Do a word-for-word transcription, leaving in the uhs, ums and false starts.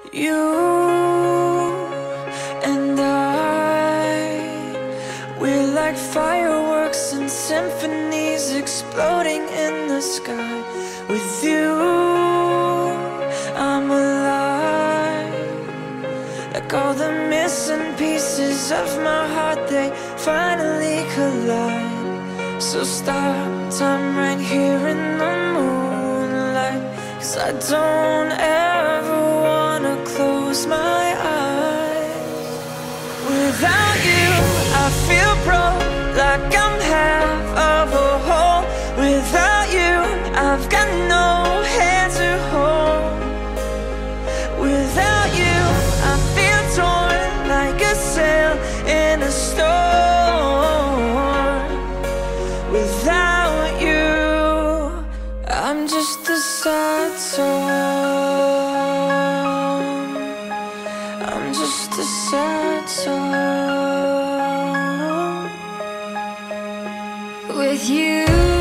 You and I, we're like fireworks and symphonies exploding in the sky. With you, I'm alive. Like all the missing pieces of my heart, they finally collide. So stop time right here in the moonlight, 'cause I don't ever wanna close my eyes. Without you, I feel broke, like I'm half of a whole. Without you, I've got no hand to hold. Without you, I feel torn like a sail in a storm. Without you, I'm just a sad song. I'm just a sad song. With you